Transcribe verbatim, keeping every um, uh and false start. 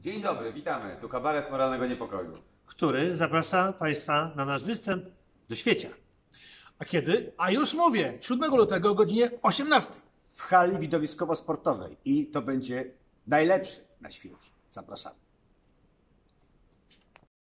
Dzień dobry, witamy. Tu kabaret moralnego niepokoju. Który zaprasza Państwa na nasz występ do świecia. A kiedy? A już mówię, siódmego lutego o godzinie osiemnastej. W hali widowiskowo-sportowej i to będzie najlepszy na świecie. Zapraszamy.